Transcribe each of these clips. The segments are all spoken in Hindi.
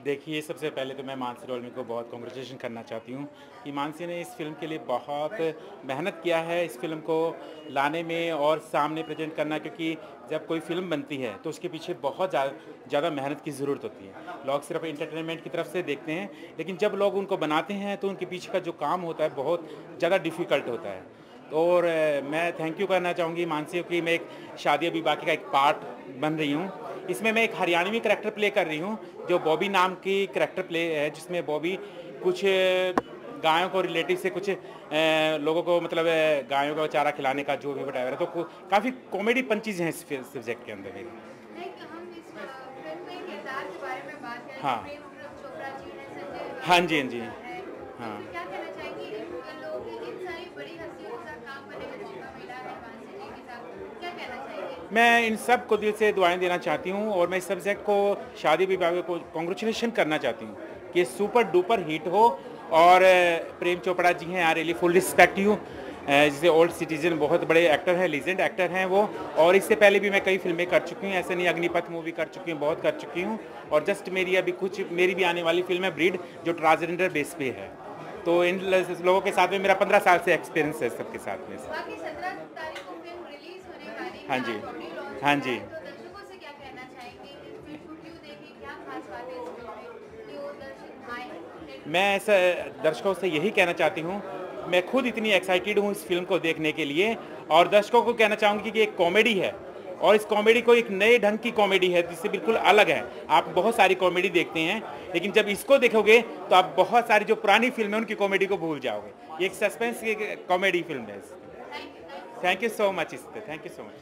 देखिए, सबसे पहले तो मैं मानसी डोलमी को बहुत कांग्रेचुलेशन करना चाहती हूँ कि मानसी ने इस फ़िल्म के लिए बहुत मेहनत किया है इस फ़िल्म को लाने में और सामने प्रेज़ेंट करना, क्योंकि जब कोई फ़िल्म बनती है तो उसके पीछे बहुत ज़्यादा मेहनत की ज़रूरत होती है। लोग सिर्फ एंटरटेनमेंट की तरफ से देखते हैं, लेकिन जब लोग उनको बनाते हैं तो उनके पीछे का जो काम होता है बहुत ज़्यादा डिफ़िकल्ट होता है। और मैं थैंक यू करना चाहूँगी मानसी को कि मैं एक शादी अभी बाकी का एक पार्ट बन रही हूँ। इसमें मैं एक हरियाणवी करैक्टर प्ले कर रही हूँ, जो बॉबी नाम की करैक्टर प्ले है, जिसमें बॉबी कुछ गायों को रिलेटिव से कुछ लोगों को मतलब गायों का चारा खिलाने का जो भी बताया है, तो काफ़ी कॉमेडी पंचीज़ हैं इस सब्जेक्ट के अंदर मेरे। हम इस फिल्म में किरदार के बारे में बात करें तो हाँ प्रेम चोपड़ा जी हैं, संजय हाँ जी, हाँ जी। है, तो हाँ, फिर क्या कहना चाहेंगे इन लोगों की इन सारी बड़ी हस्तियों के साथ काम करने का मौका मिला है मानसी जी के साथ, क्या कहना चाहेंगे? मैं इन सब को दिल से दुआएं देना चाहती हूँ और मैं इस सब्जेक्ट को शादी विभाग को कॉन्ग्रेचुलेशन करना चाहती हूँ कि सुपर डुपर हिट हो। और प्रेम चोपड़ा जी हैं, I really full respect you, जैसे ओल्ड सिटीजन, बहुत बड़े एक्टर हैं, लीजेंड एक्टर हैं वो। और इससे पहले भी मैं कई फिल्में कर चुकी हूँ, ऐसे नहीं, अग्निपथ मूवी कर चुकी हूँ, बहुत कर चुकी हूँ। और जस्ट मेरी अभी कुछ मेरी भी आने वाली फिल्म है ब्रीड, जो ट्रांसजेंडर बेस पे है। तो इन लोगों के साथ में मेरा 15 साल से एक्सपीरियंस है सबके साथ में। बाकी 17 तारीख को फिल्म रिलीज होने वाली हाँ है, जी, आज ऑडियो लॉन्च हाँ हुआ जी। है, तो दर्शकों से क्या कहना चाहेंगे कि फिल्म को क्यों देखें, क्या खास बात है इस फिल्म में कि वो दर्शक आए थिएटर मैं में? ऐसा दर्शकों से यही कहना चाहती हूँ, मैं खुद इतनी एक्साइटेड हूँ इस फिल्म को देखने के लिए। और दर्शकों को कहना चाहूँगी कि एक कॉमेडी है, और इस कॉमेडी को एक नए ढंग की कॉमेडी है जिससे बिल्कुल अलग है। आप बहुत सारी कॉमेडी देखते हैं, लेकिन जब इसको देखोगे तो आप बहुत सारी जो पुरानी फिल्म है उनकी कॉमेडी को भूल जाओगे। ये एक सस्पेंस की कॉमेडी फिल्म है। Thank you thank you so much, thank you so much.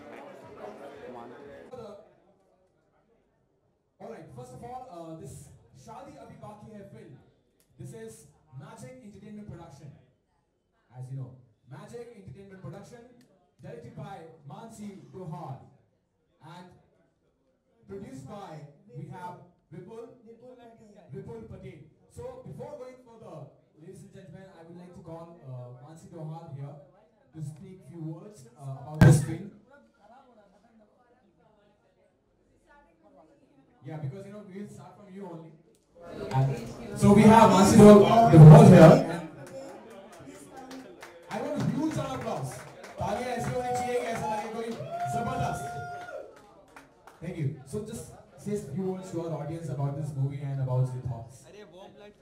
All right. First of all, this Shaadi Abhi Baaki hai film. This is Magic Entertainment Production. As you know, Magic Entertainment Production, directed by Mansi Dovhal, and produced by we have Vipul Patel. So before going further, ladies and gentlemen, I would like to call Mansi Dovhal here to speak few words about this film. Yeah, because we'll start from you only. So we have Mansi Dovhal here. And I want a huge round of applause. तालियां ऐसी होनी चाहिए कि ऐसा लगे कोई जबरदस्त. Thank you. So just say a few words to our audience about this movie and about your thoughts. Thanks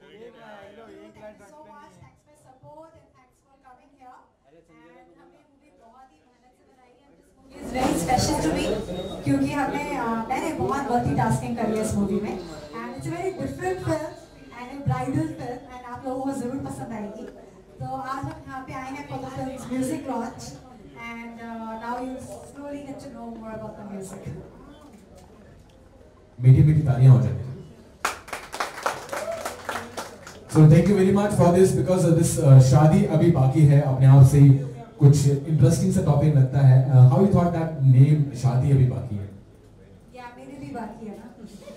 so much. Thanks for support and thanks for coming here. And हमने मूवी बहुत ही मेहनत से बनाई है. This movie is very special to me क्योंकि मैंने बहुत मल्टीटास्किंग करी है इस मूवी में. And it's a very different film and a bridal film and आप लोगों को जरूर पसंद आएगी. तो आज हम यहाँ पे आए हैं for the film's music launch and now you slowly get to know more about the music. मीठी मीठी तालियां हो जाए. So thank you very much for this because this शादी अभी बाकी है अपने आप से ही कुछ इंटरेस्टिंग सा टॉपिक लगता है. How you thought that name शादी अभी बाकी है? Yeah, मेरी भी बाकी है ना.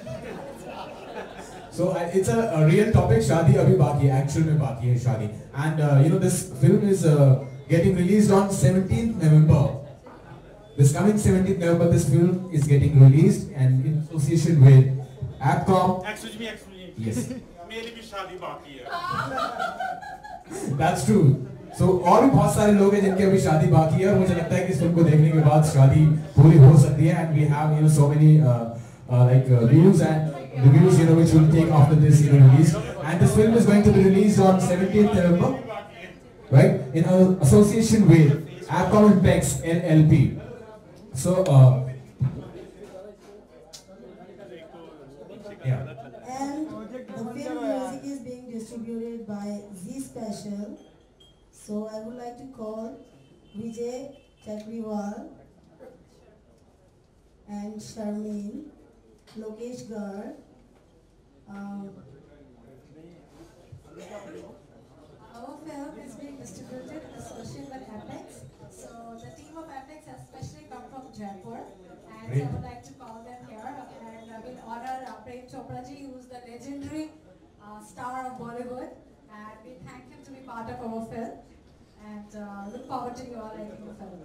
So it's a real topic. शादी अभी बाकी है, actual में बाकी है शादी. And this film is getting released on 17th November. This coming 17th November, this film is getting released and in association with AppCom. Excuse me. Yes. मेरी भी शादी बाकी है. That's true. So और भी बहुत सारे लोग हैं जिनकी अभी शादी बाकी है और मुझे लगता है कि इस फिल्म को देखने के बाद शादी पूरी हो सकती है. And we have so many views and reviews which will take after this release. And this film is going to be released on 17th November, right? In association with AppCom Impex LLP. So yeah. And the film music is being distributed by Z Special. So I would like to call Vijay Chakriwal and Sharmeen, Lokesh Gar. Our film is being distributed in association with Apex. So the team of Apex has specially come from Jaipur, and so I would like to call them here and we'll honor Prem Chopra ji, who is the legendary star of Bollywood, and we thank him to be part of our film, and look forward to you all liking the film.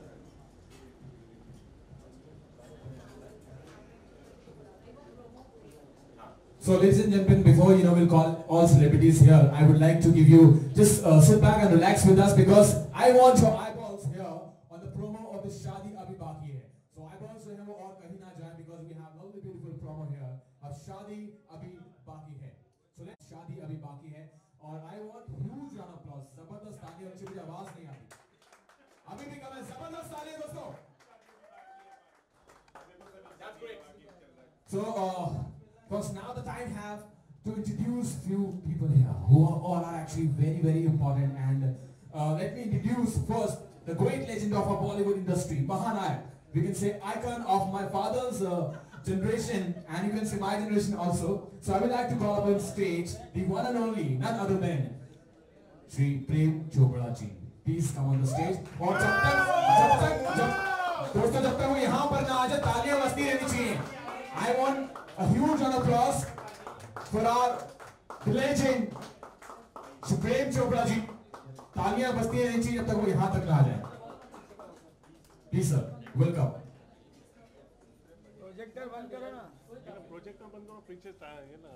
So ladies and gentlemen, before we'll call all celebrities here, I would like to give you just sit back and relax with us because I want your eyeballs here on the promo of the Shaadi Abhi Baaki hai. So eyeballs जो है वो और कहीं ना जाए because we have lovely beautiful promo here of Shaadi Abhi Baaki hai. So let's Shaadi Abhi Baaki hai और I want huge round of applause. जबरदस्त तालियां अच्छी मुझे आवाज नहीं आती. अभी भी कम है जबरदस्त तालियां दोस्तों. That's great. So because now the time have to introduce few people here who are all are actually very very important, and let me introduce first the great legend of our Bollywood industry, Mahanayak. We can say icon of my father's generation, and you can say my generation also. So I would like to call up on stage the one and only, none other than Shri Prem Chopra ji. Please come on the stage. और दोस्तों जब तक वो यहाँ पर ना आ जाए तालियां बजती रहनी चाहिए. I want a huge round of applause for our legend Shri Prem Chopra ji. तालियां बजती रहनी चाहिए जब तक वो यहाँ तक ना आ जाए. Please sir, welcome. प्रोजेक्टर बंद करो ना. प्रोजेक्टर बंद करो पीछे आएंगे ना.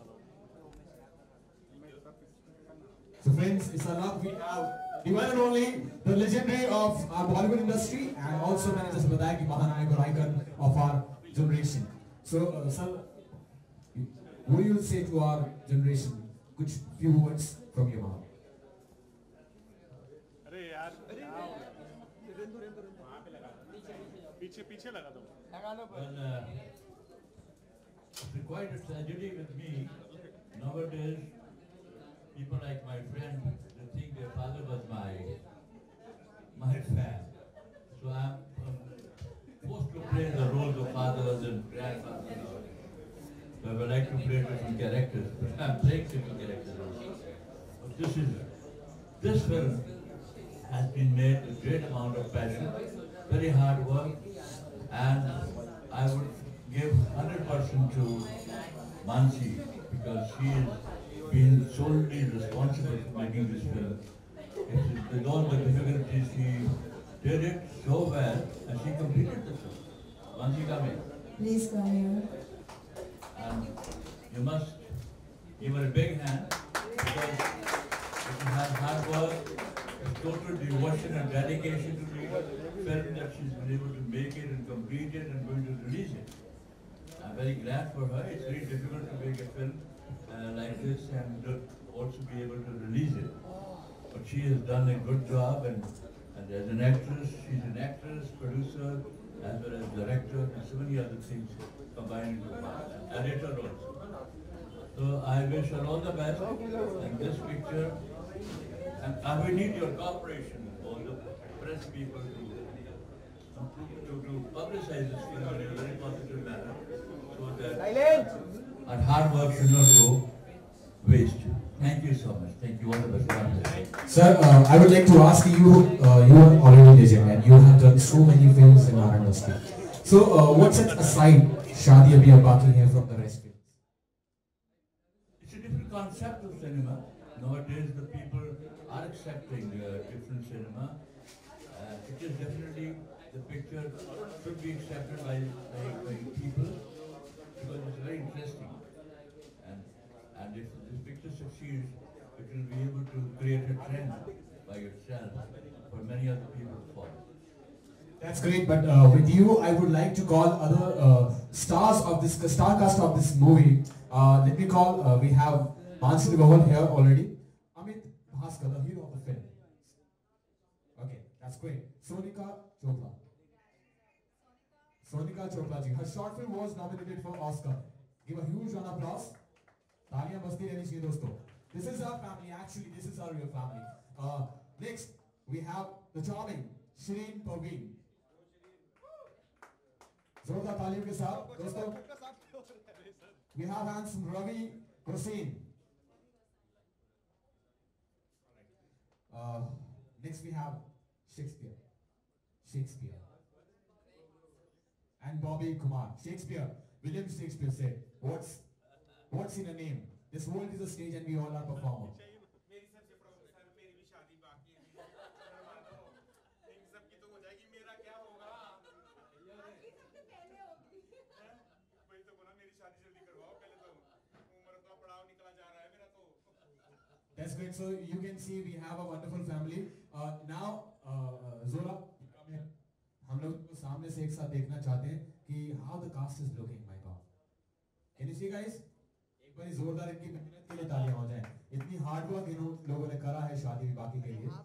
So friends, it's a luck we have the one and only, the legendary of our Bollywood industry, and also मैंने जैसे बताया कि महानायक और icon of our generation. So sir, what do you say to our generation? Good few words from your mouth. अरे यार पीछे पीछे लगा दो. Well, it's quite a tragedy with me. Nowadays, people like my friend, they think their father was my fan. So I'm forced to play the roles of fathers and grandfathers. So I would like to play different characters, but I'm playing different characters also. But this film has been made with great amount of passion, very hard work, and I would give 100% to Mansi because she has been solely responsible for making this film. With all the difficulties, she did it so well and she completed the film. Mansi, come in. Please come here. And you must give her a big hand because it has hard work, total devotion and dedication to the film that she's been able to make it and complete it and going to release it. I'm very glad for her. It's very difficult to make a film like this and also be able to release it. But she has done a good job, and as an actress, she's an actress, producer, as well as director, and so many other things combined into one. Editor also. So I wish her all the best in this picture. And I will need your cooperation, all the press people, to publicize this film in a very positive manner, so that our hard work should not go waste. Thank you so much. Thank you. All the best. Sir, I would like to ask you, you are already legend and you have done so many films in our industry. So what sets aside Shaadi Abhi Baaki here from the rest? It's a different concept of cinema. Nowadays the people are accepting different cinema. It is definitely, the picture should be accepted by people because it's very interesting. And if this picture succeeds, it will be able to create a trend by itself for many other people to follow. That's great, but with you, I would like to call other stars of this star cast of this movie. Let me call. We have Mansi Dovhal here already. Amit Bhaskar, the hero of the film. Okay, that's great. Sonika Chopra. Sonika Chopra ji. Her short film was nominated for Oscar. Give a huge round of applause. तालियां बजती रहनी चाहिए दोस्तों. This is our family. Actually, this is our real family. Next, we have the charming Shireen Parveen. जोरदार तालियों के साथ दोस्तों. We have handsome Ravi Hossain. Next we have Shakespeare, and Bobby Kumar. William Shakespeare said, "What's in a name? This world is a stage, and we all are performers." That's great. So you can see we have a wonderful family. Now, Zola, हम लोग को सामने से एक साथ देखना चाहते हैं कि how the cast is looking, my God. Can you see guys? एक बार जोरदार इनकी मेहनत के लिए तालियां हो जाएं. इतनी हार्ड वर्क इन लोगों ने करा है शादी बाकी के लिए.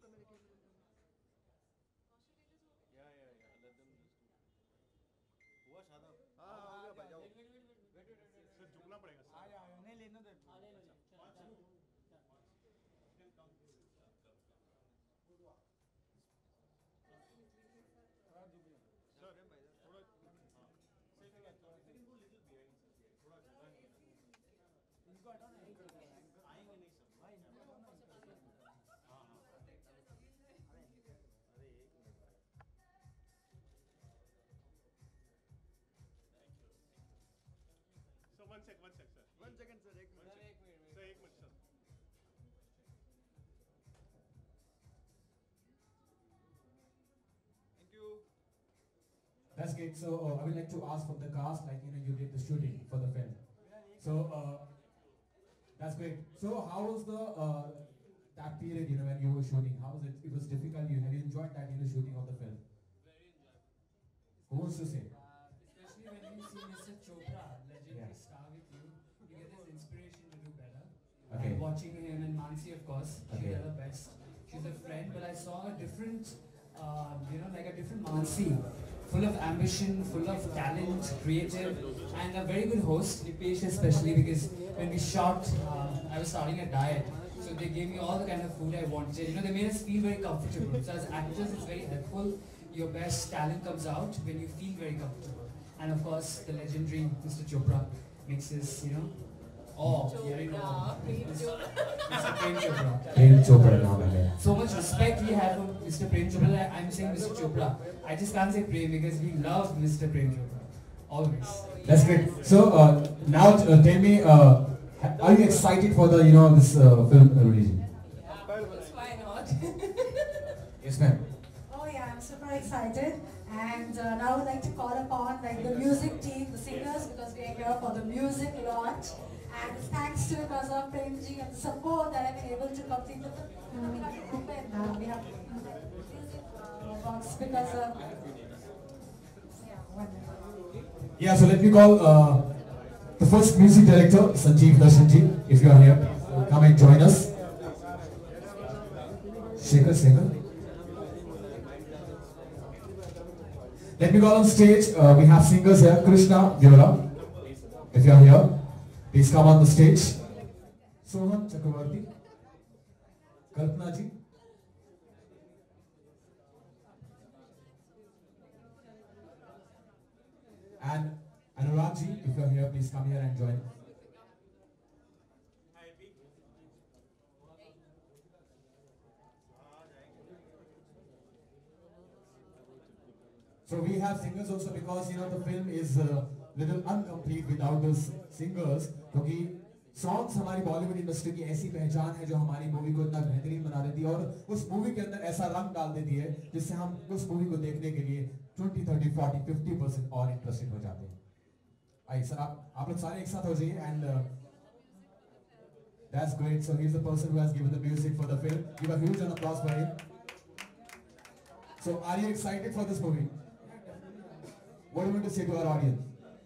One second, sir. एक minute, sir. Thank you. That's great. So I would like to ask from the cast, like you did the shooting for the film. So that's great. So how was the that period when you were shooting? How was it? It was difficult. Have you enjoyed that shooting of the film? Very enjoyable. Who wants to say? Especially when you see Mr. Chopra, legendary star with you, you get this inspiration to do better. Okay. And watching him and Mansi, of course, Okay. she's the best. She's a friend, but I saw a different, like a different Mansi, full of ambition, full of talent, creative, and a very good host, Nipesh especially, because when we shot, I was starting a diet. So they gave me all the kind of food I wanted. They made us feel very comfortable. So as actors, it's very helpful. Your best talent comes out when you feel very comfortable. And of course, the legendary Mr. Chopra makes us, Mr. Prem Chopra. Prem Chopra नाम है. So much respect we have for Mr. Prem Chopra. I'm saying Mr. Chopra. I just can't say Prem because we love Mr. Prem Chopra. Always. That's great. So now tell me, are you excited for the this film release? Why not? Yes, ma'am. Oh yeah, I'm super excited. And now I would like to call upon the music team, the singers, because we are here for the music launch. And it's thanks to because of Premji and the support that I've been able to complete the film. We have music box because of Yeah, so let me call the first music director, Sanjeev Darshanji, if you are here, come and join us. Shekhar. Let me call on stage, we have singers here, Krishna, Viola, if you are here, please come on the stage. Sohan Chakravarti, Kalpana ji, and Anurag ji, if you are here, please come here and join. So we have singers also because the film is little incomplete without those singers. क्योंकि songs हमारी बॉलीवुड इंडस्ट्री की ऐसी पहचान है जो हमारी मूवी को इतना बेहतरीन बना देती है और उस मूवी के अंदर ऐसा रंग डाल देती है जिससे हम उस मूवी को देखने के लिए 20, 30, 40, 50% और इंटरेस्टेड हो जाते हैं. आइए सर आप लोग सारे एक साथ हो जाइए and that's great. So he's the person who has given the music for the film. Give a huge applause for him. So are you excited for this movie? What do you want to say to our audience?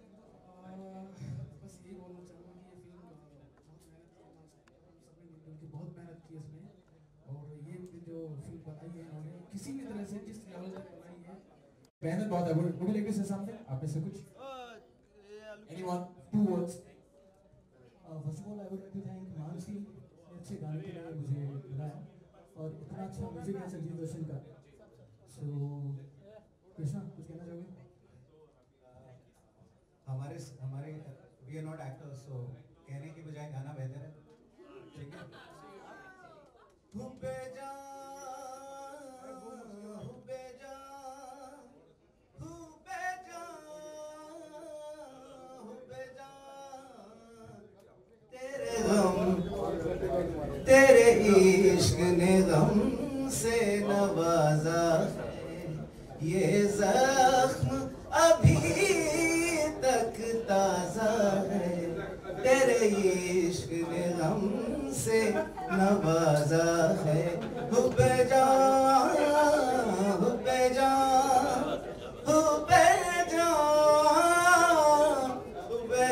बस यही बोलना चाहूँगा कि ये फिल्म बहुत मेहनत की इसमें और ये जो फिल्म बनाई है इन्होंने किसी भी तरह से जिस लेवल तक बनाई है मेहनत बहुत है. Would you like to say something? आप में से कुछ? Anyone? 2 words. First of all, I would like to thank Mansi अच्छे गाने के लिए मुझे बुलाया और इतना अच्छा म्यूजिक है संजीव दर्शन का. So कृष्णा कुछ कहना चाहोगे? हमारे we are not actors, so कहने की बजाय गाना बेहतर है. ठीक है. हुब्बे जान तेरे इश्क ने गम से नवाजा है, ये जख्म अभी तक ताजा है. तेरे इश्क ने हमसे नवाजा है। हुब्बे जान हुब्बे जान हुब्बे जान हुब्बे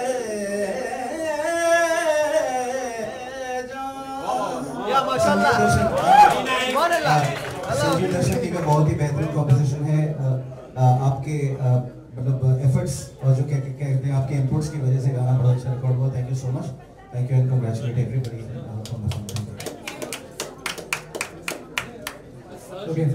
जान। या माशाल्लाह संजीव दर्शन जी का बहुत ही बेहतरीन कॉम्पोजिशन है। आपके मतलब एफर्ट्स और जो कहते हैं आपके इनपुट्स की वजह से गाना बड़ा अच्छा रिकॉर्ड हुआ। Thank you so much. Thank you and congratulate everybody from the family. Okay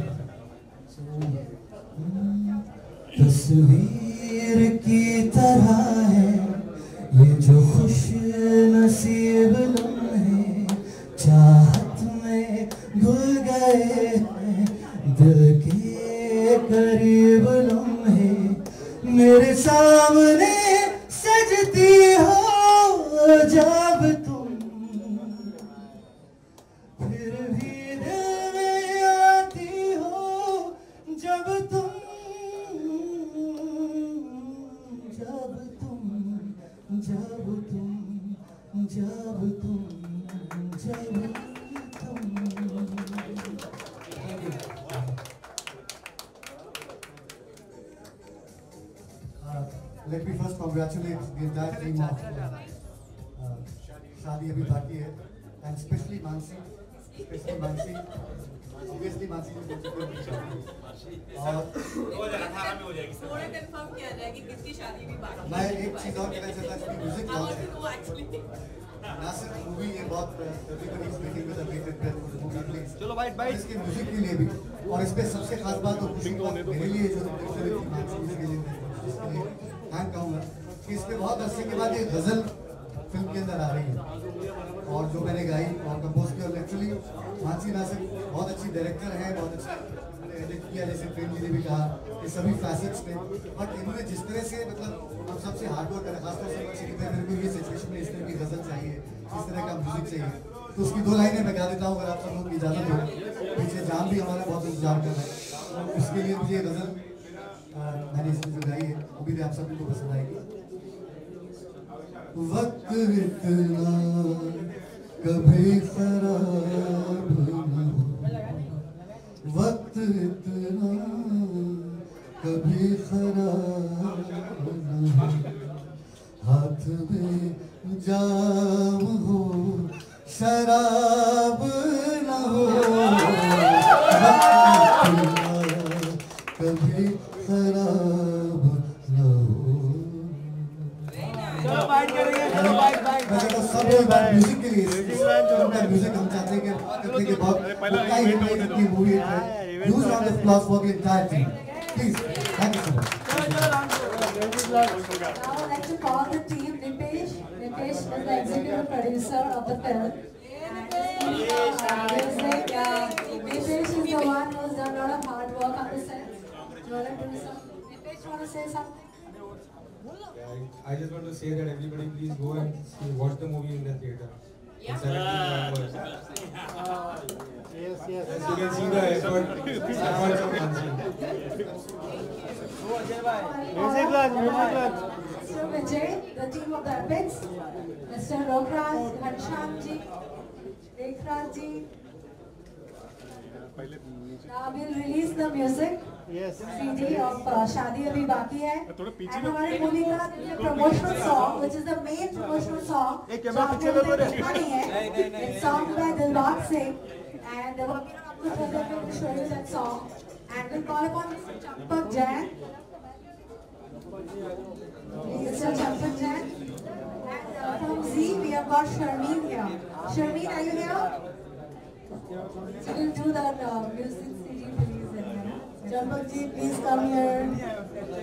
तस्वीर की तरह है ये जो खुश नसीब लम्हे चाहत में घुल गए हैं दिल के करीब लम्हे मेरे सामने सजती हो जब तुम फिर भी दिल में आती हो जब तुम जब तुम जब तुम जब तुम जब Let me first congratulate the entire team of Shaadi Abhi Baaki hai, and especially Mansi, obviously Mansi ji और 2018 में हो जाएगी सर। थोड़ा कंफर्म किया जाए कि किसकी शादी भी बाकी है। मैं एक चीज और कहना चाहता हूँ कि म्यूजिक ना सिर्फ मूवी ये बहुत everybody is waiting with a bated breath for the movie release। चलो बाइट इसके म्यूजिक के लिए भी और इस पे सबसे खास बात और खुशी बात मेरे लिए जो Mansi के लिए मैं कहूँगा कि इस पे बहुत अरसे के बाद ये गजल फिल्म के अंदर आ रही है और जो मैंने गाई और कंपोज किया। लिटरली मानसी ना सिर्फ बहुत अच्छी डायरेक्टर है, बहुत अच्छा एडिट किया जैसे प्रेम जी ने भी कहा कि सभी फैसेट्स में, बट इन्होंने जिस तरह से मतलब हम सबसे हार्ड वर्क करा खासतौर से कि मेरे को ये सिचुएशन में इस तरह की गजल चाहिए, इस तरह का म्यूजिक चाहिए, तो उसकी दो लाइनें मैं गा देता हूँ अगर आप सब लोग की इजाज़त हो। पीछे जाम भी हमारा बहुत इंतजार कर रहा है, तो इसके लिए मुझे गजल मैंने इसमें जो गाई है उम्मीद है आप सभी को पसंद आएगी। वक्त इतना कभी खराब न हो, वक्त इतना कभी खराब न हो, हाथ में जाम हो शराब न हो, कभी खराब न हो। चलो बाइट करेंगे, चलो बाइट सब म्यूजिक के लिए म्यूजिक हम चाहते हैं कि करने के बाद movie huge round of applause for the entire team please. Thank you so much. Now I'd like to call the team. Nipesh is the executive producer of the film. Nipesh is the one who's done a lot of hard work on the set. You want to do something? Nipesh, you want to say something? I just want to say that everybody please go and watch the movie in the theater. Yeah. Yes. As you can see the effort of Mansi. Mr. Vijay, the team of the Epics, Mr. Rokraj, Ghanshyam ji, Rekhraj ji. Now we'll release the music. CD of Shaadi Abhi Baaki hai. And हमारे मूवी का promotional song, which is the main promotional song, जो आपने अभी तक देखा नहीं है, it's sung by Dilbag Singh, and आपको थोड़ा देर में show you that song, and we'll call upon Mr. Champak Jain. Mr. Champak Jain, and from Z we have got Sharmeen here. Sharmeen, are you here? So we'll do that music CD please. Champak ji, please come here.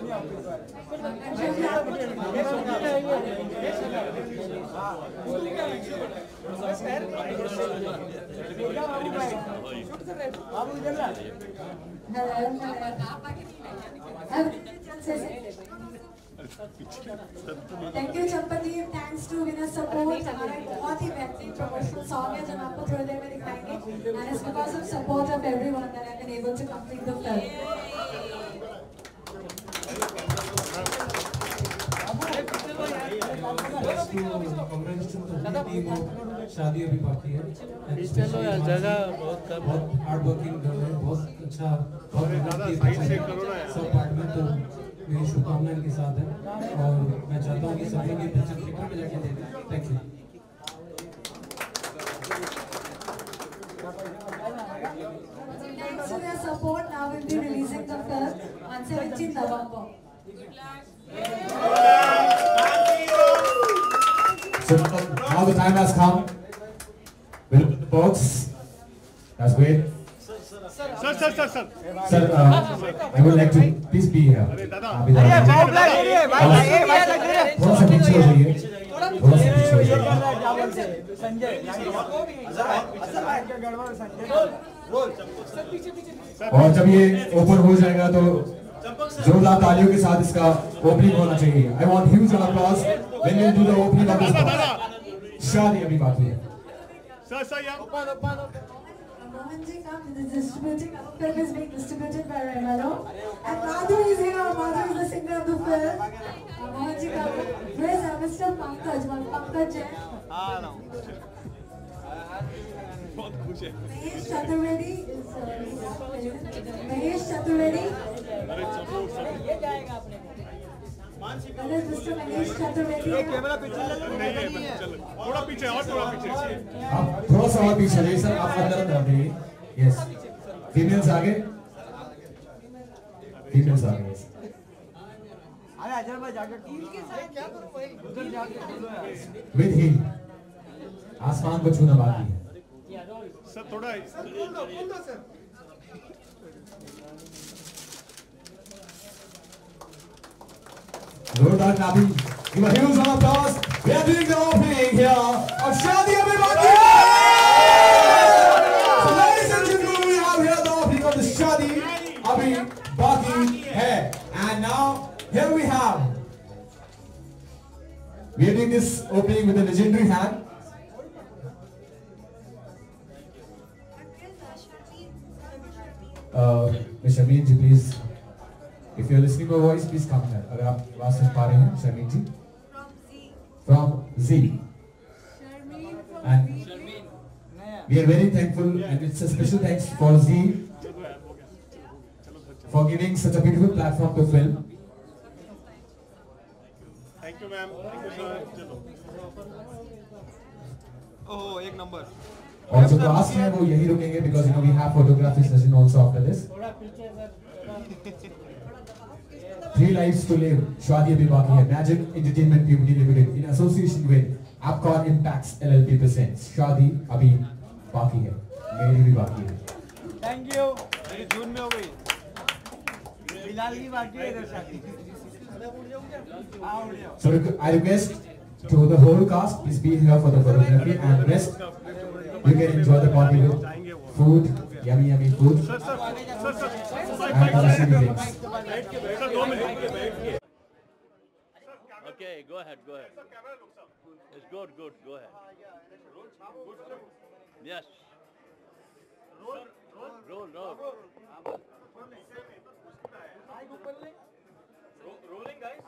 Thank you Champak ji, thanks to winner support. हमारा बहुत ही बेहतरीन promotional song है जो हम आपको थोड़ी देर में दिखाएंगे, and it's because of support of everyone that I've been able to complete the film. to congratulations to the team of शादी अभी बाकी है। चलो यार जगह बहुत कम है। बहुत हार्ड वर्किंग गर्ल है, बहुत अच्छा बहुत मेहनत की है सब पार्ट में, तो मेरी शुभकामनाएं इनके साथ है और मैं चाहता हूँ कि सभी की पिक्चर थिएटर में जाके देखें। Thank you. Thanks to their support, now we'll be releasing the film on 17th November. So now the time has come. We'll open the box. That's great. Sir. Sir, I would like to please be here. थोड़ा सा पीछे हो जाइए, थोड़ा सा पीछे हो जाइए। और जब ये ओपन हो जाएगा तो जोरदार तालियों के साथ इसका ओपनिंग होना चाहिए। I want huge applause when we do the opening of this box. शादी अभी बाकी है। Sir, yeah. Mohan ji, come. This is distributing. Our film is being distributed by Remelo. And Madhu is here. Madhu is the singer of the film. Mohan ji, come. Where's Mr. Pankaj? Pankaj Jain. Mahesh Chaturvedi is Mahesh Chaturvedi. That is Mr. Mahesh Chaturvedi. थोड़ा पीछे और थोड़ा पीछे। आप थोड़ा सा और पीछे रहिए सर, आप अंदर अंदर रहिए। यस, फीमेल्स आगे, फीमेल्स आगे। विद ही आसमान को छूना बाकी है। सर थोड़ा जोरदार ताली। Give a huge round of applause. We are doing the opening here of Shaadi Abhi Baaki. So ladies and gentlemen, we have here the opening of the Shaadi Abhi Baaki hai. And now here we are doing this opening with a legendary hand. Ms. Sharmeen ji, please. If you're listening to my voice, please come here. अगर आप आवाज सुन पा रहे हैं, शर्मीन जी. From Z. And we are very thankful, and it's a special thanks for Z for giving such a beautiful platform to film. Thank you, ma'am. Thank you, sir. चलो. ओह एक नंबर। और जो कास्ट है वो यही रुकेंगे because you know we have photography session also after this. 3 lives to live. शादी अभी बाकी है. Magic Entertainment Pvt Limited in association with Apcon Impacts LLP presents शादी अभी बाकी है. मेरी भी बाकी है. Thank you. मेरी जून में हो गई। बिलाल की बाकी है इधर शादी। So I request to the whole cast, please be here for the photography, and rest you can enjoy the party with food, yummy food, and delicious drinks. Okay, go ahead. It's good, go ahead. Yes. Roll. Rolling, guys.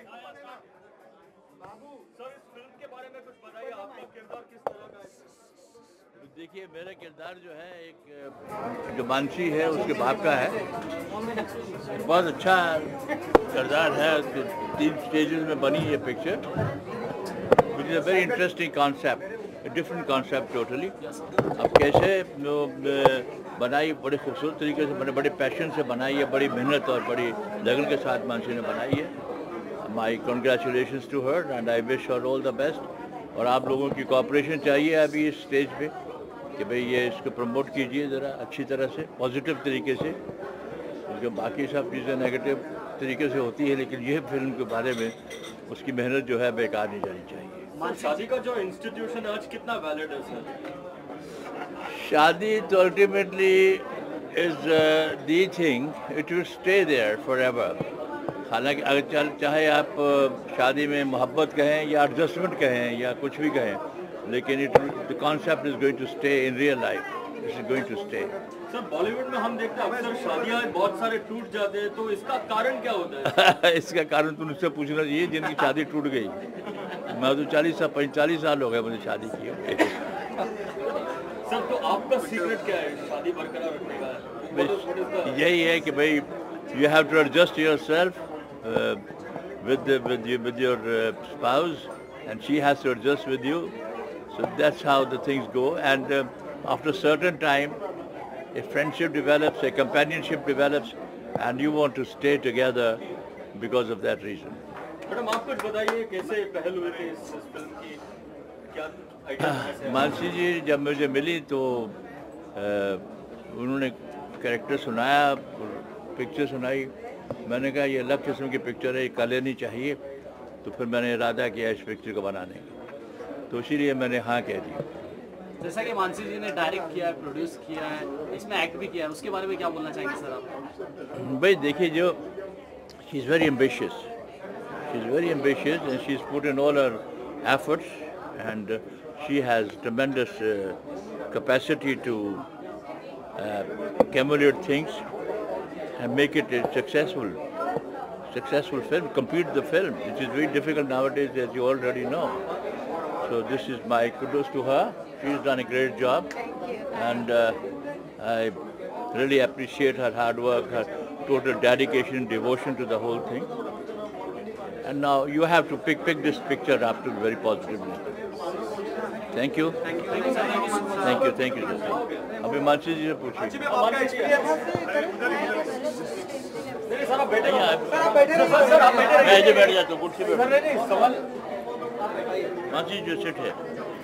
Sir इस फिल्म के बारे में कुछ बताइए, आपका किरदार किस तरह का है? देखिए मेरा किरदार जो है एक जो मानसी है उसके बाप का है। बहुत अच्छा किरदार है। 3 स्टेजेस में बनी ये picture, which is a very interesting concept, different concept totally. अब कैसे बनाई, बड़े खूबसूरत तरीके से बड़े पैशन से बनाई है, बड़ी मेहनत और बड़ी लगन के साथ मानसी ने बनाई है। My congratulations to her and I wish her all the best. और आप लोगों की कोऑपरेशन चाहिए अभी इस स्टेज पे कि भाई ये इसको प्रमोट कीजिए ज़रा अच्छी तरह से, पॉजिटिव तरीके से, क्योंकि बाकी सब चीज़ें नेगेटिव तरीके से होती है, लेकिन ये फिल्म के बारे में उसकी मेहनत जो है बेकार नहीं जानी चाहिए। शादी का जो इंस्टीट्यूशन आज कितना वैलिड है सर? शादी तो ultimately is the thing, it will stay there forever. हालांकि अगर चाहे आप शादी में मोहब्बत कहें या एडजस्टमेंट कहें या कुछ भी कहें, लेकिन the concept is going to stay in real life, it is going to stay. Sir Bollywood में हम देखते हैं अक्सर शादियां बहुत सारे टूट जाते हैं, तो इसका कारण क्या होता है? इसका कारण तुम उससे पूछना चाहिए जिनकी शादी टूट गई। मैं तो 45 साल हो गए मुझे शादी की। सर तो आपका सीक्रेट क्या है शादी बरकरार रखने का? यही है कि भाई you have to adjust yourself with your spouse and she has to adjust with you, so that's how the things go. And after a certain time a friendship develops, a companionship develops, and you want to stay together because of that reason. Madam आप कुछ बताइए कैसे पहल हुए थे इस फिल्म की, क्या आइडिया? मानसी जी जब मुझे मिली तो उन्होंने कैरेक्टर सुनाया, पिक्चर सुनाई। मैंने कहा ये अलग किस्म की पिक्चर है, ये कर लेनी चाहिए। तो फिर मैंने इरादा किया इस पिक्चर को बनाने का, तो इसीलिए मैंने हाँ कह दी। जैसा कि मानसी जी ने डायरेक्ट किया है, प्रोड्यूस किया है, इसमें एक्ट भी किया है, उसके बारे में क्या बोलना चाहेंगे सर आप? भाई देखिए, जो she is very ambitious, and she's put in all her efforts, and she has tremendous capacity to accumulate things and make it a successful film, complete the film, which is very difficult nowadays, as you already know. So this is my kudos to her. She's done a great job. Thank you. And I really appreciate her hard work, her total dedication and devotion to the whole thing. And now you have to pick this picture up to very positively. Thank you. Thank you. अभी मानसी जी से पूछिए। मैं इधर बैठ जाता हूँ, कुर्सी पे। मानसी जो सेट है।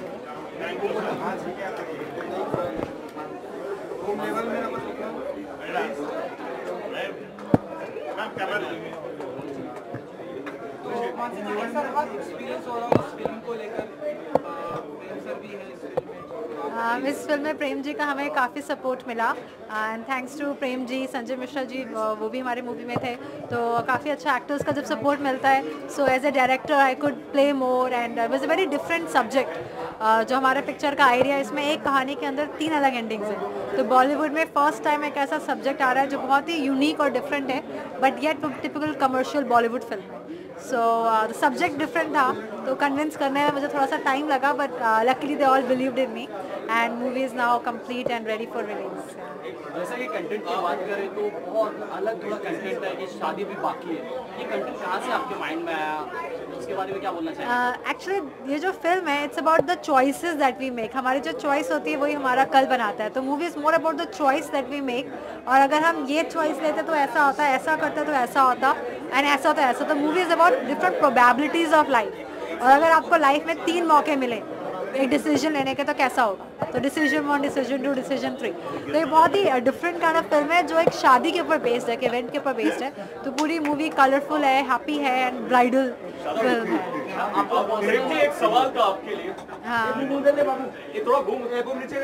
मानसी जी कैसा रहा एक्सपीरियंस हो रहा है इस फिल्म को लेकर? प्रेम सर भी है इस फिल्म में। इस फिल्म में प्रेम जी का हमें काफ़ी सपोर्ट मिला, and thanks to Prem ji, Sanjay Mishra ji, वो भी हमारे मूवी में थे। तो काफ़ी अच्छा एक्टर्स का जब सपोर्ट मिलता है, so as a director I could play more, and was a very different subject. जो हमारे पिक्चर का आइडिया, इसमें एक कहानी के अंदर 3 अलग एंडिंग्स हैं। तो बॉलीवुड में फर्स्ट टाइम एक ऐसा सब्जेक्ट आ रहा है जो बहुत ही यूनिक और डिफरेंट है, but yet typical commercial Bollywood film है। सो सब्जेक्ट डिफरेंट था, तो कन्विंस करने में मुझे थोड़ा सा टाइम लगा, but luckily they all believed in me, and movie is now complete and ready for release. जैसा कि कंटेंट की बात करें तो बहुत अलग थोड़ा कंटेंट है कि शादी भी बाकी है। ये कंटेंट कहाँ से आपके माइंड में आया, उसके बारे में क्या बोलना चाहिए? एक्चुअली ये जो फिल्म है, it's about the choices that we make. हमारी जो चॉइस होती है वही हमारा कल बनाता है। तो movie is more about the choice that we make, और अगर हम ये चॉइस लेते तो ऐसा होता, ऐसा करते तो ऐसा होता, एंड ऐसा होता ऐसा। तो movie is about different probabilities of life, और अगर आपको लाइफ में 3 मौके मिले एक डिसीजन लेने के, तो कैसा होगा? तो डिसीजन 1, डिसीजन 2, डिसीजन 3। तो ये बहुत ही डिफरेंट काइंड ऑफ फिल्म है, जो एक शादी के ऊपर बेस्ड है, एक इवेंट के ऊपर बेस्ड है। तो पूरी मूवी कलरफुल है, हैप्पी है, एंड ब्राइडल फिल्म है। एक सवाल था आपके लिए। हाँ, ये थोड़ा घूम नीचे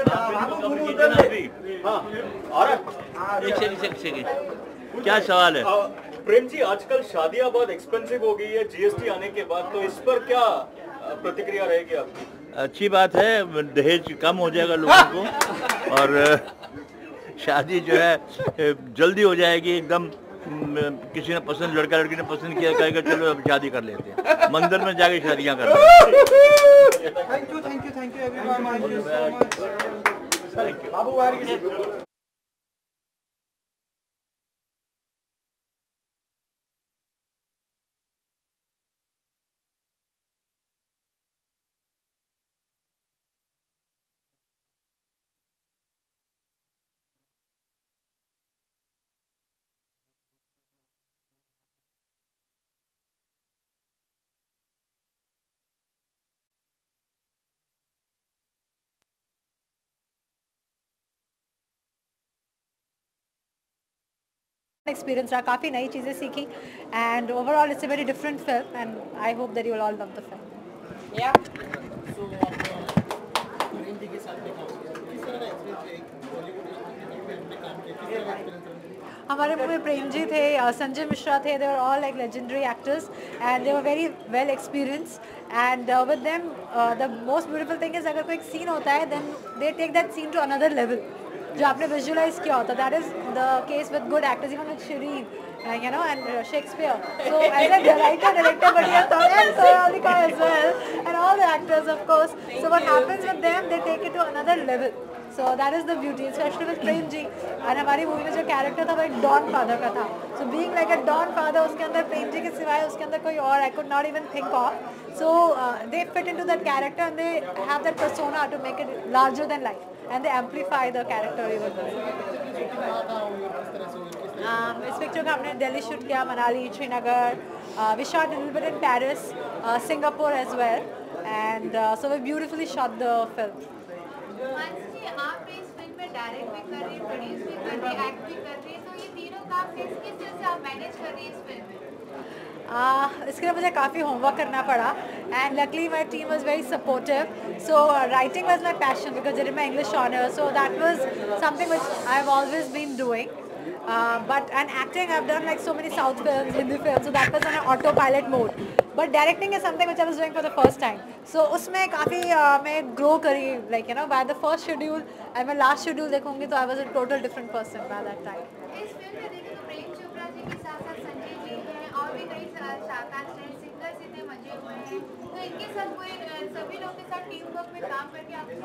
क्या सवाल है? प्रेम जी, आजकल शादियां बहुत एक्सपेंसिव हो गई है जीएसटी आने के बाद, तो इस पर क्या प्रतिक्रिया रहेगी आपकी? अच्छी बात है, दहेज कम हो जाएगा लोगों को, और शादी जो है जल्दी हो जाएगी एकदम। किसी ने पसंद, लड़का लड़की ने पसंद किया, कहेगा चलो अब शादी कर लेते हैं, मंदिर में जाके शादियां कर लेते हैं। Thank you everyone. एक्सपीरियंस रहा, काफ़ी नई चीज़ें सीखी, and overall it's a very different film, and I hope that you will all love the film. या हमारे मूवी में प्रेम जी थे, संजय मिश्रा थे, they were all like legendary actors, and they were very well experience, and with them the most beautiful thing is, अगर कोई सीन होता है then they take that scene to another level. जो आपने विजुअलाइज किया होता. That is the case with good actors, even with Shirin, you know, and Shakespeare. So as a writer, director, but yes, and Sonika as well, and all the actors, of course. So what happens with them, they take it to another level. So that is the beauty, especially with Prem ji. And हमारी मूवी में जो कैरेक्टर था वो एक डॉन फादर का था. So being like a don father, उसके अंदर प्रेम जी के सिवाय उसके अंदर कोई और I could not even think of. So they fit into that character and they have that persona to make it larger than life, and they amplify the character even more. इस पिक्चर का हमने दिल्ली शूट किया, Manali, Srinagar, we shot a little bit in Paris, Singapore as well, and so we beautifully shot the film. Mansi ji, आप इस फिल्म में डायरेक्ट भी कर रही हैं, प्रोड्यूस भी कर रही हैं, एक्ट भी कर रही हैं, तो ये तीनों काम किस तरह से आप मैनेज कर रही हैं इस फिल्म में? इसके लिए मुझे काफ़ी होमवर्क करना पड़ा, and luckily my team was very supportive. So writing was my passion because it is my English honour, so that was something which I have always been doing. But and acting, I've done like so many South films, Hindi films, so that was on an autopilot mode. But directing is something which I was doing for the first time. So उसमें काफ़ी मैं grow करी, like you know, by the first schedule and मैं last schedule देखूँगी तो I was a total different person by that time. इस फिल्म में देखें तो प्रेम चोपड़ा जी के साथ साथ संजय जी हैं और भी कई कास्ट हैं, सिंगर्स इतने मजे हुए हैं, तो इनके साथ पूरे सभी लोग के साथ टीम वर्क में काम करके आपको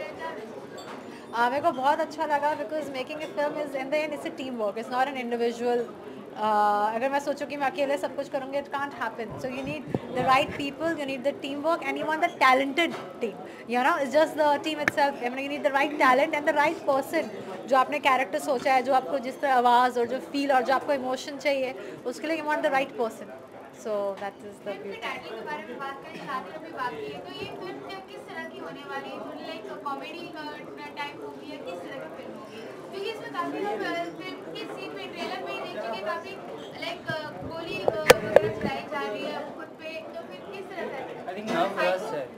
मेरे को बहुत अच्छा लगा because making a film is in the end it's a team work, it's not an individual. अगर मैं सोचूं कि मैं अकेले सब कुछ करूँगी, it can't happen. So you need the right people, you need the team work, and you want the talented team. You know, it's just the team itself. You need the right talent and the right person जो आपने कैरेक्टर सोचा है, जो आपको जिस तरह आवाज़ और जो फील और जो आपको इमोशन चाहिए, उसके लिए you want the right person. So that is the beauty. Title के बारे में बात करें, शादी अभी बाकी है, तो ये फिल्म किस तरह की होने वाली है? लाइक कॉमेडी टाइप होगी या किस तरह की फिल्म होगी? क्योंकि इसमें काफ़ी लोग फिल्म के सीन में ट्रेलर में ही देखेंगे, काफ़ी लाइक गोली वगैरह चलाई जा रही है खुद पे, तो फिर किस तरह का? I think nervous है.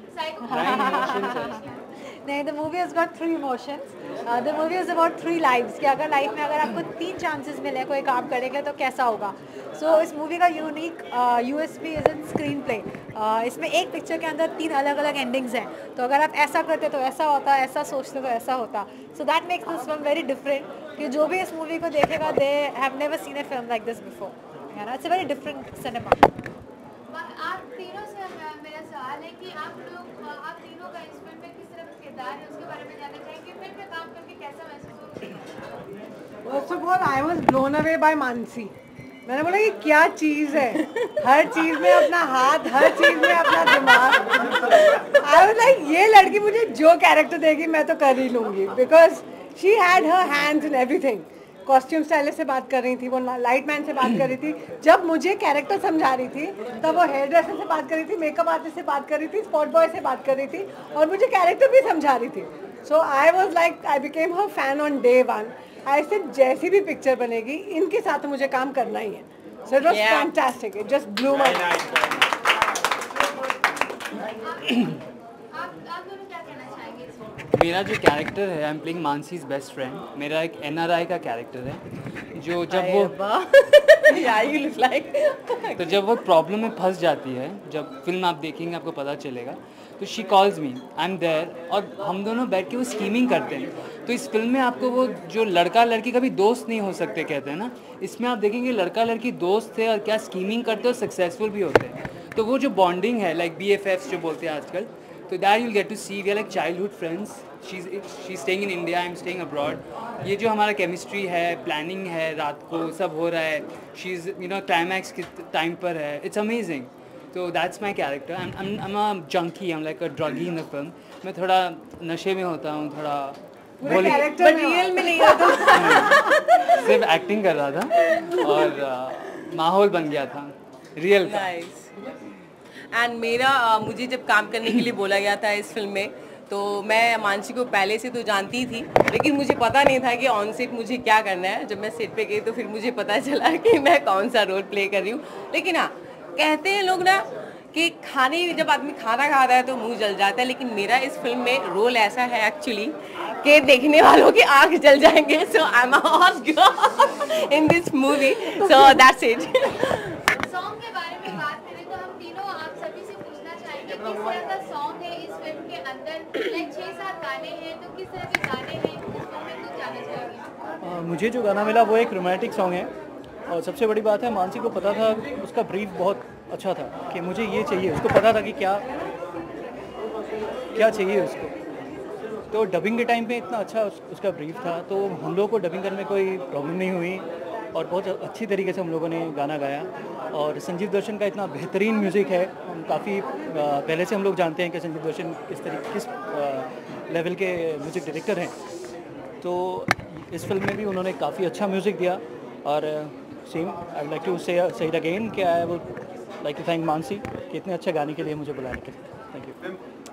नहीं, the movie has got 3 emotions. The movie is about 3 lives. कि अगर लाइफ में अगर आपको 3 चांसेस मिले कोई काम करेंगे तो कैसा होगा. सो इस मूवी का unique USP is in screenplay. इसमें एक पिक्चर के अंदर 3 अलग अलग एंडिंग्स हैं, तो अगर आप ऐसा करते तो ऐसा होता, ऐसा सोचते तो ऐसा होता. So that makes this film very different, कि जो भी इस मूवी को देखेगा they have never seen a film like this before. It's a very different cinema. आप तीनों से मेरा सवाल है कि आप तीनों का इस फिल्म में किस तरह का किरदार है, उसके बारे में जानना चाहेंगे. फिल्म में काम करके कैसा महसूस होता है? First of all I was blown away by Mansi. मैंने बोला कि क्या चीज़ है, हर चीज़ में अपना हाथ, हर चीज़ में अपना दिमाग. आई वाज लाइक ये लड़की मुझे जो कैरेक्टर देगी मैं तो कर ही लूँगी, because she had her hands in everything. Costume stylist से बात कर रही थी, वो लाइट मैन से बात कर रही थी, जब मुझे कैरेक्टर समझा रही थी तब वो हेयर ड्रेसर से बात कर रही थी, मेकअप आर्टिस्ट से बात कर रही थी, स्पॉट बॉय से बात कर रही थी, और मुझे कैरेक्टर भी समझा रही थी. So I was like, I became her fan on day 1. I said जैसी भी पिक्चर बनेगी इनके साथ मुझे काम करना ही है. So it was fantastic, it just blew my. मेरा जो कैरेक्टर है, I am playing Mansi's best friend. मेरा एक NRI का कैरेक्टर है जो जब वो तो जब वो प्रॉब्लम में फंस जाती है, जब फिल्म आप देखेंगे आपको पता चलेगा, तो she calls me, I am there, और हम दोनों बैठ के वो स्कीमिंग करते हैं. तो इस फिल्म में आपको वो जो लड़का लड़की कभी दोस्त नहीं हो सकते कहते हैं ना, इसमें आप देखेंगे लड़का लड़की दोस्त थे और क्या स्कीमिंग करते और सक्सेसफुल भी होते हैं. तो वो जो बॉन्डिंग है, लाइक BFFs जो बोलते हैं आजकल, तो that you'll get to see. We are like childhood friends. She staying in India, I am staying abroad. ये जो हमारा केमिस्ट्री है, प्लानिंग है, रात को सब हो रहा है, she is you know climax के टाइम पर है. It's amazing. तो that's my character. I am a junkie, I am like a druggie in the film. मैं थोड़ा नशे में होता हूँ, थोड़ा रियल में नहीं होता. सिर्फ एक्टिंग कर रहा था और माहौल बन गया था रियल का. एंड मेरा मुझे जब काम करने के लिए बोला गया था इस फिल्म में, तो मैं मानसी को पहले से तो जानती थी, लेकिन मुझे पता नहीं था कि ऑन सेट मुझे क्या करना है. जब मैं सेट पे गई तो फिर मुझे पता चला कि मैं कौन सा रोल प्ले कर रही हूँ. लेकिन हाँ, कहते हैं लोग ना कि खाने जब आदमी खाना खाता है तो मुंह जल जाता है, लेकिन मेरा इस फिल्म में रोल ऐसा है एक्चुअली कि देखने वालों की आँख जल जाएंगे. So I am a hot girl in this movie. So that's it. Song के बारे में बात करें तो हम तीनों आप सभी से पूछना चाहेंगे किस तरह का सॉन्ग है इस फिल्म के अंदर. लाइक 6-7 गाने हैं, तो किस तरह के गाने हैं इस फिल्म में? कुछ जानना चाहेंगे? मुझे जो गाना मिला वो एक रोमांटिक सॉन्ग है और सबसे बड़ी बात है मानसी को पता था, उसका ब्रीफ बहुत अच्छा था कि मुझे ये चाहिए, उसको पता था कि क्या चाहिए उसको। तो डबिंग के टाइम पे इतना अच्छा उसका ब्रीफ था, तो हम लोगों को डबिंग करने में कोई प्रॉब्लम नहीं हुई और बहुत अच्छी तरीके से हम लोगों ने गाना गाया। और संजीव दर्शन का इतना बेहतरीन म्यूज़िक है, हम काफ़ी पहले से हम लोग जानते हैं कि संजीव दर्शन किस लेवल के म्यूज़िक डायरेक्टर हैं, तो इस फिल्म में भी उन्होंने काफ़ी अच्छा म्यूज़िक दिया। और same I would like to say it again कि I would like to thank Mansi कि इतने अच्छे गाने के लिए मुझे बुलाने के लिए। Thank you.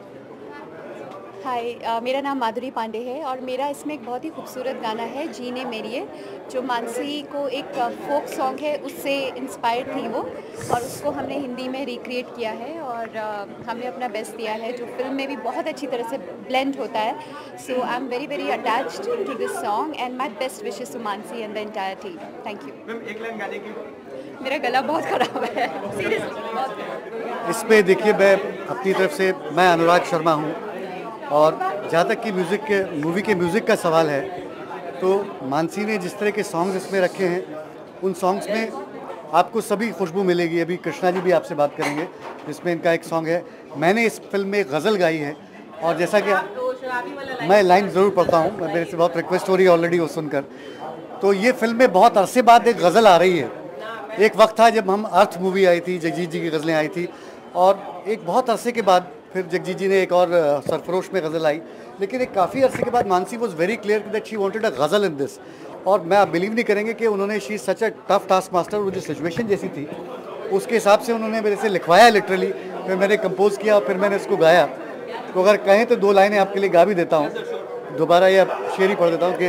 हाय, मेरा नाम माधुरी पांडे है और मेरा इसमें एक बहुत ही खूबसूरत गाना है जीने मेरिए, जो मानसी को एक फोक सॉन्ग है उससे इंस्पायर्ड थी वो, और उसको हमने हिंदी में रिक्रिएट किया है और हमने अपना बेस्ट दिया है, जो फिल्म में भी बहुत अच्छी तरह से ब्लेंड होता है। So I am very very attached to this song and my best wishes to Mansi and the entire team. Thank you. Ma'am एक लाइन गाने की। मेरा गला बहुत ख़राब है सीरियसली। इसमें देखिए, मैं अपनी तरफ से मैं अनुराग शर्मा हूँ, और जहाँ तक कि मूवी के म्यूज़िक का सवाल है, तो मानसी ने जिस तरह के सॉन्ग्स इसमें रखे हैं, उन सॉन्ग्स में आपको सभी खुशबू मिलेगी। अभी कृष्णा जी भी आपसे बात करेंगे, जिसमें इनका एक सॉन्ग है। मैंने इस फिल्म में गज़ल गाई है, और जैसा कि मैं लाइन ज़रूर पढ़ता हूँ, मेरे से बहुत रिक्वेस्ट हो रही है ऑलरेडी वो सुनकर। तो ये फिल्म में बहुत अरसे बाद एक गज़ल आ रही है। एक वक्त था जब हम अर्थ मूवी आई थी, जगजीत जी की गज़लें आई थी, और एक बहुत अरसे के बाद फिर जगजीत जी ने एक और सरफरोश में गज़ल आई, लेकिन एक काफ़ी अरसे के बाद Mansi was very clear that she wanted a ghazal in this. और मैं आप बिलीव नहीं करेंगे कि उन्होंने she such a tough task master, वो जो सिचुएशन जैसी थी उसके हिसाब से उन्होंने मेरे से लिखवाया लिटरली, फिर मैंने कंपोज किया और फिर मैंने इसको गाया। तो अगर कहें तो 2 लाइनें आपके लिए गा भी देता हूँ, दोबारा ये शेर ही पढ़ देता हूँ कि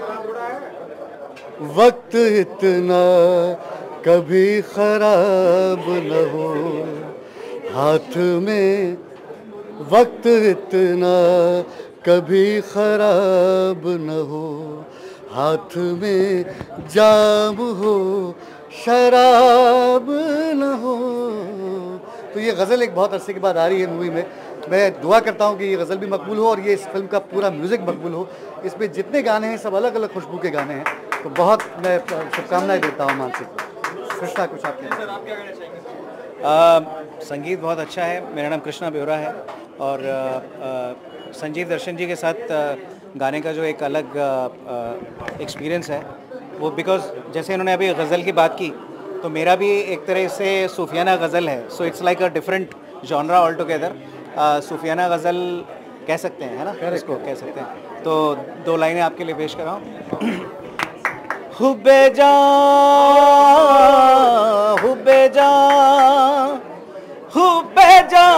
वक्त इतना कभी ख़राब न हो हाथ में, वक्त इतना कभी ख़राब न हो हाथ में, जाम हो शराब न हो। तो ये गज़ल एक बहुत अरसे के बाद आ रही है मूवी में। मैं दुआ करता हूँ कि ये गज़ल भी मकबूल हो और ये इस फिल्म का पूरा म्यूज़िक मकबूल हो। इसमें जितने गाने हैं सब अलग अलग खुशबू के गाने हैं, तो बहुत मैं शुभकामनाएं देता हूँ मानसी को। कृष्णा, कुछ आप क्या कहना चाहेंगे? संगीत बहुत अच्छा है। मेरा नाम कृष्णा बेवरा है और संजीव दर्शन जी के साथ गाने का जो एक अलग एक्सपीरियंस है वो, बिकॉज जैसे इन्होंने अभी गज़ल की बात की, तो मेरा भी एक तरह से सूफियाना गज़ल है। So it's like a different genre all together. सूफियाना गज़ल कह सकते हैं, है ना, इसको कह सकते हैं। तो 2 लाइनें आपके लिए पेश कर रहा हूँ। हुब्बे जान, हुब्बे जान, हुब्बे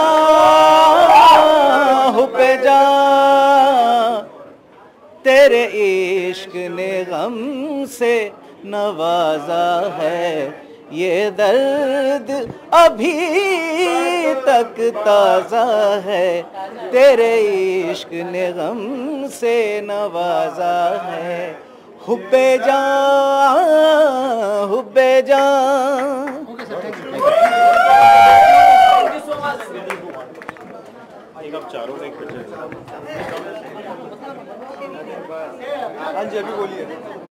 जान, हुब्बे जान, तेरे इश्क ने गम से नवाजा है, ये दर्द अभी तक ताज़ा है, तेरे इश्क ने गम से नवाजा है। हुब्बे जान, हुब्बे जान। आप चारों एक पिक्चर। हाँ जी, अभी बोलिए।